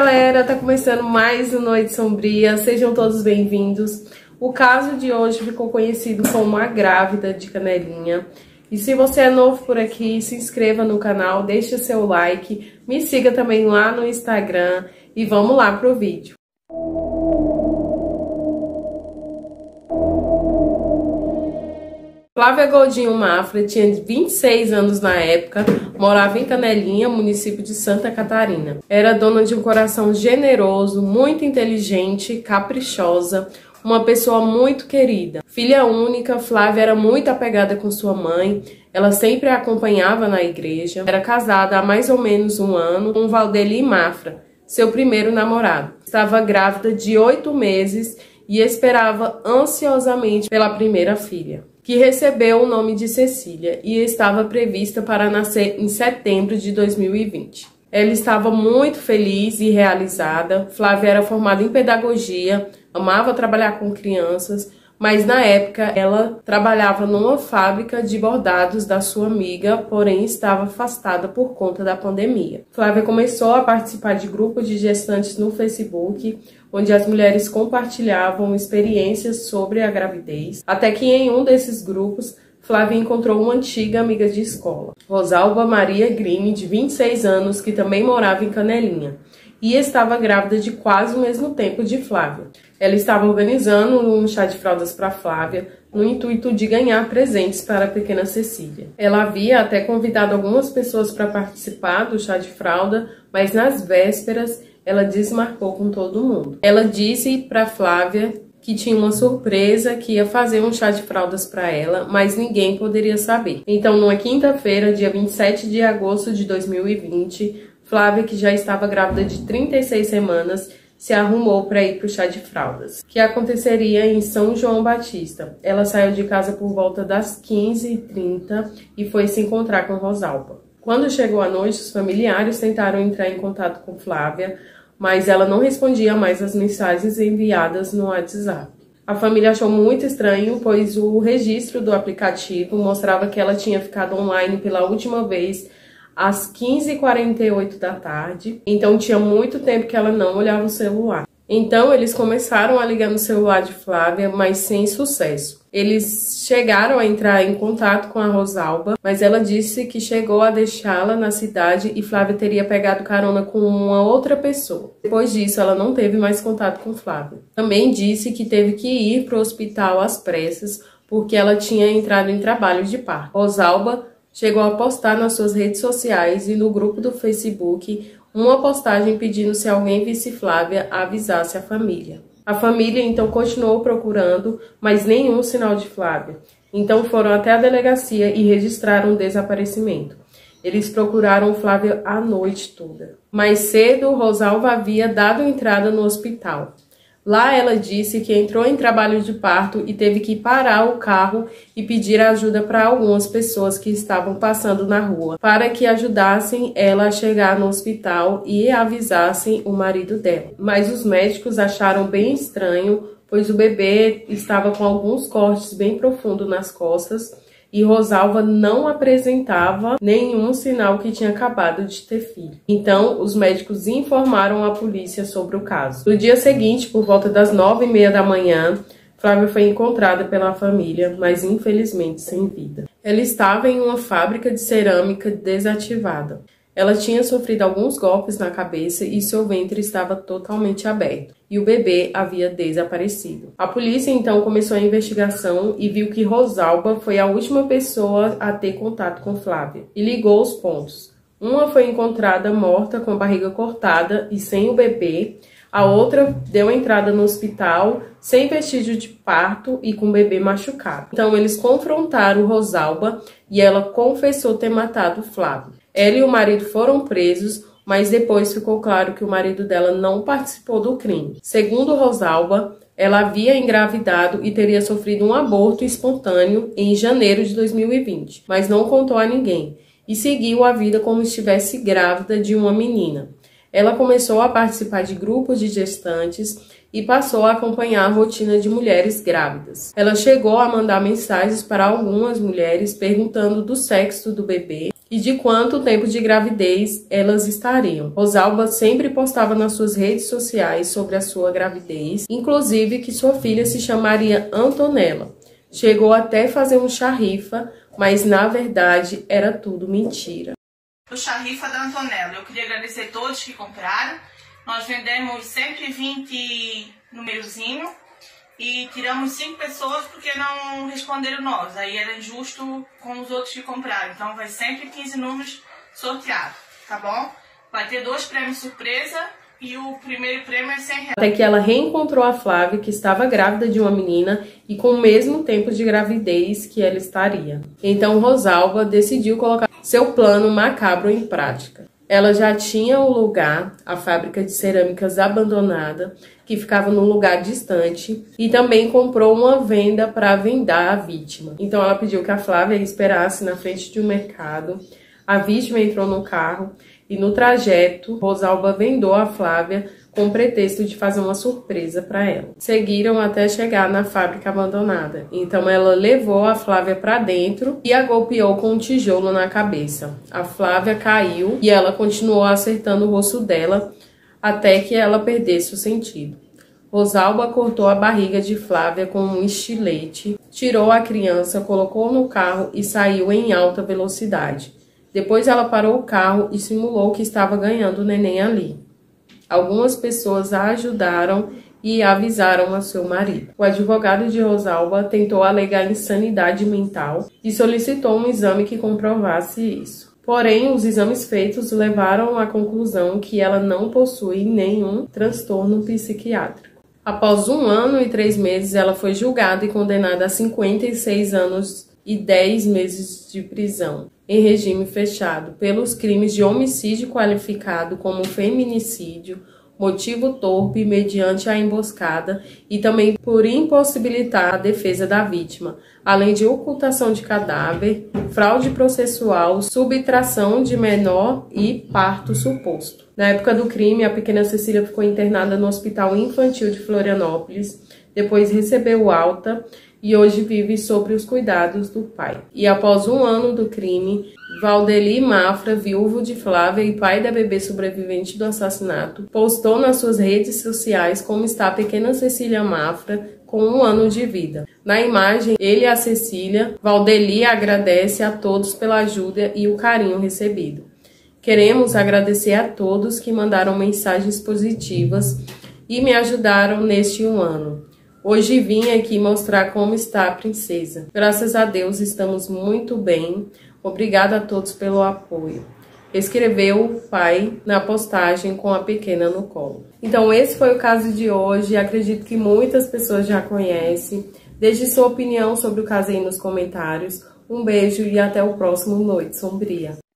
galera, tá começando mais um Noite Sombria, sejam todos bem-vindos. O caso de hoje ficou conhecido como a grávida de Canelinha. E se você é novo por aqui, se inscreva no canal, deixe seu like, me siga também lá no Instagram e vamos lá pro vídeo. Flávia Godinho Mafra tinha 26 anos na época, morava em Canelinha, município de Santa Catarina. Era dona de um coração generoso, muito inteligente, caprichosa, uma pessoa muito querida. Filha única, Flávia era muito apegada com sua mãe, ela sempre a acompanhava na igreja. Era casada há mais ou menos um ano com Valdeli Mafra, seu primeiro namorado. Estava grávida de 8 meses e esperava ansiosamente pela primeira filha, que recebeu o nome de Cecília e estava prevista para nascer em setembro de 2020. Ela estava muito feliz e realizada. Flávia era formada em pedagogia, amava trabalhar com crianças, mas na época ela trabalhava numa fábrica de bordados da sua amiga, porém estava afastada por conta da pandemia. Flávia começou a participar de grupos de gestantes no Facebook, onde as mulheres compartilhavam experiências sobre a gravidez, até que em um desses grupos, Flávia encontrou uma antiga amiga de escola, Rosalba Maria Grime, de 26 anos, que também morava em Canelinha, e estava grávida de quase o mesmo tempo de Flávia. Ela estava organizando um chá de fraldas para Flávia, no intuito de ganhar presentes para a pequena Cecília. Ela havia até convidado algumas pessoas para participar do chá de fralda, mas nas vésperas ela desmarcou com todo mundo. Ela disse para Flávia que tinha uma surpresa, que ia fazer um chá de fraldas para ela, mas ninguém poderia saber. Então, numa quinta-feira, dia 27 de agosto de 2020, Flávia, que já estava grávida de 36 semanas, se arrumou para ir para o chá de fraldas, que aconteceria em São João Batista. Ela saiu de casa por volta das 15h30 e foi se encontrar com Rosalba. Quando chegou a noite, os familiares tentaram entrar em contato com Flávia, mas ela não respondia mais às mensagens enviadas no WhatsApp. A família achou muito estranho, pois o registro do aplicativo mostrava que ela tinha ficado online pela última vez às 15h48 da tarde, então tinha muito tempo que ela não olhava o celular. Então eles começaram a ligar no celular de Flávia, mas sem sucesso. Eles chegaram a entrar em contato com a Rosalba, mas ela disse que chegou a deixá-la na cidade e Flávia teria pegado carona com uma outra pessoa. Depois disso, ela não teve mais contato com Flávia. Também disse que teve que ir para o hospital às pressas, porque ela tinha entrado em trabalho de parto. Rosalba chegou a postar nas suas redes sociais e no grupo do Facebook uma postagem pedindo se alguém visse Flávia avisasse a família. A família então continuou procurando, mas nenhum sinal de Flávia. Então foram até a delegacia e registraram o desaparecimento. Eles procuraram Flávia a noite toda. Mais cedo, Rosalba havia dado entrada no hospital. Lá ela disse que entrou em trabalho de parto e teve que parar o carro e pedir ajuda para algumas pessoas que estavam passando na rua, para que ajudassem ela a chegar no hospital e avisassem o marido dela. Mas os médicos acharam bem estranho, pois o bebê estava com alguns cortes bem profundos nas costas e Rosalba não apresentava nenhum sinal que tinha acabado de ter filho. Então, os médicos informaram a polícia sobre o caso. No dia seguinte, por volta das 9h30 da manhã, Flávia foi encontrada pela família, mas infelizmente sem vida. Ela estava em uma fábrica de cerâmica desativada. Ela tinha sofrido alguns golpes na cabeça e seu ventre estava totalmente aberto, e o bebê havia desaparecido. A polícia então começou a investigação e viu que Rosalba foi a última pessoa a ter contato com Flávia, e ligou os pontos. Uma foi encontrada morta com a barriga cortada e sem o bebê, a outra deu entrada no hospital sem vestígio de parto e com o bebê machucado. Então eles confrontaram Rosalba e ela confessou ter matado Flávia. Ela e o marido foram presos, mas depois ficou claro que o marido dela não participou do crime. Segundo Rosalba, ela havia engravidado e teria sofrido um aborto espontâneo em janeiro de 2020, mas não contou a ninguém e seguiu a vida como se estivesse grávida de uma menina. Ela começou a participar de grupos de gestantes e passou a acompanhar a rotina de mulheres grávidas. Ela chegou a mandar mensagens para algumas mulheres perguntando do sexo do bebê e de quanto tempo de gravidez elas estariam. Rosalba sempre postava nas suas redes sociais sobre a sua gravidez, inclusive que sua filha se chamaria Antonella. Chegou até fazer um charrifa, mas na verdade era tudo mentira. O charrifa da Antonella, eu queria agradecer a todos que compraram. Nós vendemos 120 númerozinho e tiramos 5 pessoas porque não responderam nós. Aí era injusto com os outros que compraram. Então vai sempre 15 números sorteados, tá bom? Vai ter 2 prêmios surpresa e o primeiro prêmio é R$100. Até que ela reencontrou a Flávia, que estava grávida de uma menina e com o mesmo tempo de gravidez que ela estaria. Então Rosalba decidiu colocar seu plano macabro em prática. Ela já tinha o lugar, a fábrica de cerâmicas abandonada, que ficava num lugar distante, e também comprou uma venda para vendar a vítima. Então ela pediu que a Flávia esperasse na frente de um mercado. A vítima entrou no carro e no trajeto, Rosalba vendou a Flávia com o pretexto de fazer uma surpresa para ela. Seguiram até chegar na fábrica abandonada. Então ela levou a Flávia para dentro e a golpeou com um tijolo na cabeça. A Flávia caiu e ela continuou acertando o rosto dela até que ela perdesse o sentido. Rosalba cortou a barriga de Flávia com um estilete, tirou a criança, colocou no carro e saiu em alta velocidade. Depois ela parou o carro e simulou que estava ganhando o neném ali. Algumas pessoas a ajudaram e avisaram a seu marido. O advogado de Rosalba tentou alegar insanidade mental e solicitou um exame que comprovasse isso. Porém, os exames feitos levaram à conclusão que ela não possui nenhum transtorno psiquiátrico. Após 1 ano e 3 meses, ela foi julgada e condenada a 56 anos e 10 meses de prisão, em regime fechado, pelos crimes de homicídio qualificado como feminicídio, motivo torpe mediante a emboscada e também por impossibilitar a defesa da vítima, além de ocultação de cadáver, fraude processual, subtração de menor e parto suposto. Na época do crime, a pequena Cecília ficou internada no Hospital Infantil de Florianópolis, depois recebeu alta e hoje vive sob os cuidados do pai. E após 1 ano do crime, Valdeli Mafra, viúvo de Flávia e pai da bebê sobrevivente do assassinato, postou nas suas redes sociais como está a pequena Cecília Mafra com 1 ano de vida. Na imagem, ele e a Cecília, Valdeli agradece a todos pela ajuda e o carinho recebido. Queremos agradecer a todos que mandaram mensagens positivas e me ajudaram neste 1 ano. Hoje vim aqui mostrar como está a princesa. Graças a Deus estamos muito bem. Obrigada a todos pelo apoio. Escreveu o pai na postagem com a pequena no colo. Então esse foi o caso de hoje. Acredito que muitas pessoas já conhecem. Deixe sua opinião sobre o caso aí nos comentários. Um beijo e até o próximo Noite Sombria.